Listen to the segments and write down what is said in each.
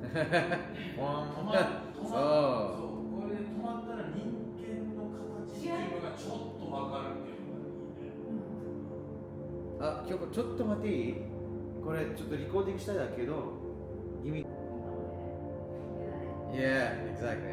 そうこれで止まったら人間の形っていうのがちょっと分かるっていうのがいいね。あ、今日ちょっと待っていい？これちょっとリコーディングしたいだけど Give me Yeah, exactly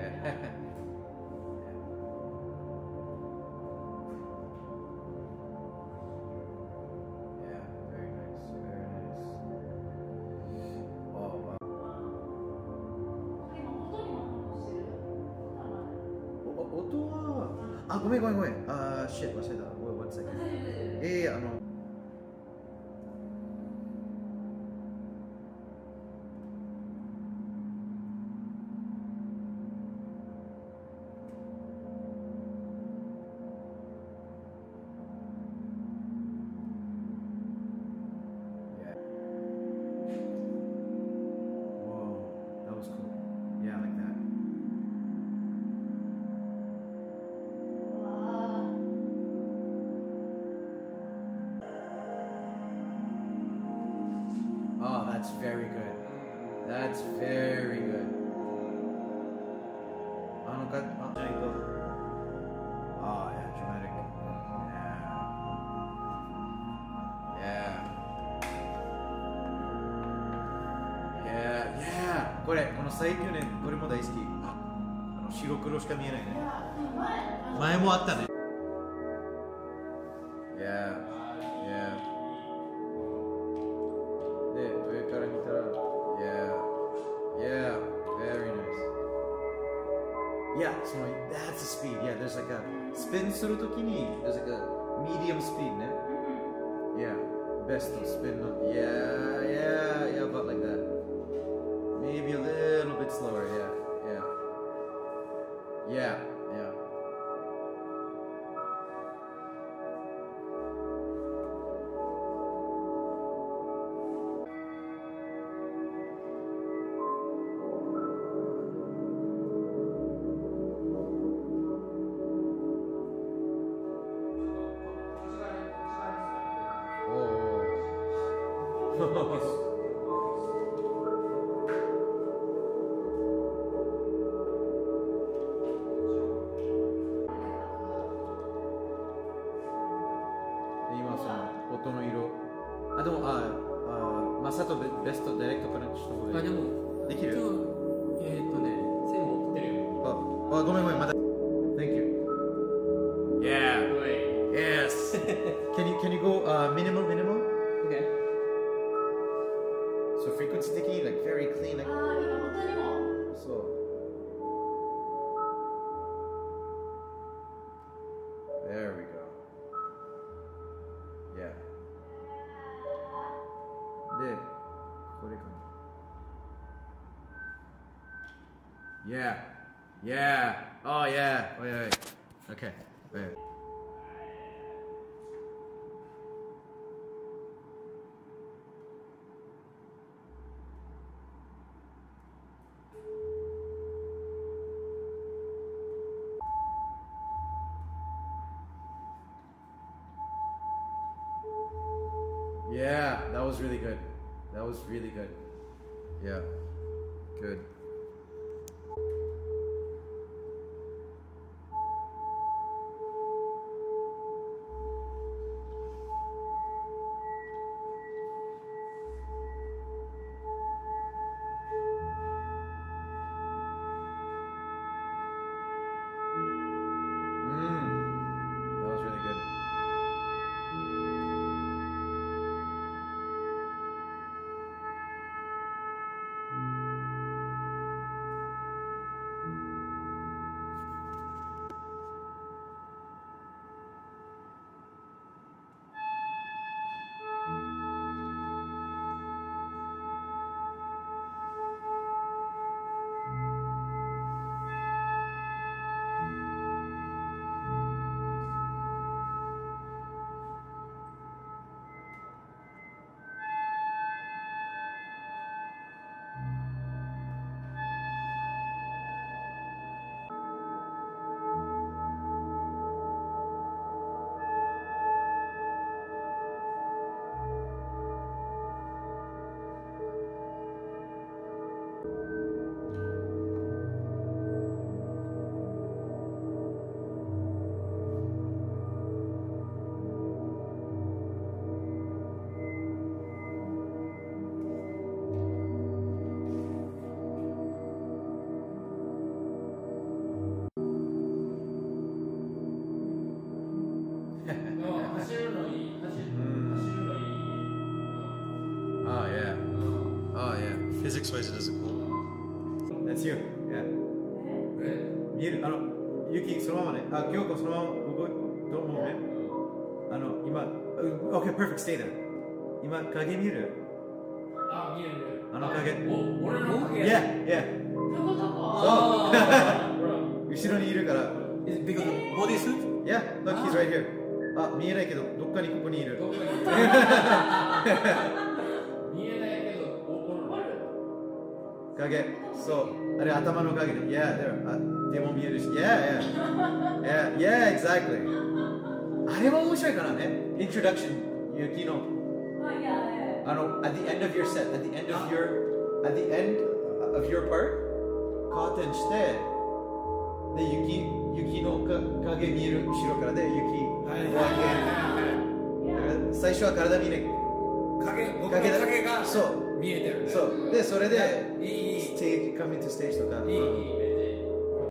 音は、あ、ごめん。あ、shit、忘れた。One second。Oh, that's very good. That's very good. Oh, yeah, dramatic. Yeah. この最近ね、これも大好き。白黒しか見えないね。前もあったね。Yeah. で、上から見たら、Yeah, very nice. Yeah, that's the speed. Yeah, there's like a spin するときに、there's like a medium speed ね。Yeah, best spin. Yeah, about like that. Maybe a little bit slower. Yeah. Oh. 今その音の色。あ、でもマサトベストダイレクトからした方がいい。 でもできる？ 線も取ってるよ。 ごめんまだ。Thank you. Yeah. Yes. Can you go minimal? Okay. So frequency 的に like very clean like. そう。There we go. Yeah. で、これかな。Yeah. Oh yeah. Wait. Okay. Wait. Yeah, that was really good. Yeah, good. That was really good. Physics wise, it doesn't cool. That's you. Yeah. 見える雪そのままね。京子そのまま動いと思うね。今、OK, perfect, stay there. 今、影見えるあ、見える。 影。 俺の影。 Yeah, yeah. そう。後ろにいるから。 Is it because of bodysuit? Yeah, look, he's right here. 見えないけど、どっかにここにいる。 見えないけど、 影。そう。あれ、頭の影で。Yeah, there. でも見えるし。Yeah, yeah. Yeah, exactly. あれも面白いからね。Introduction, 雪の。at the end of your set, at the end of your part, カーテンして、で、雪の影見える後ろからで、雪、最初は体見えない。 僕の影がそう。 見えてる。 そう。で、それで、 いい。 coming to stage とか。 いい。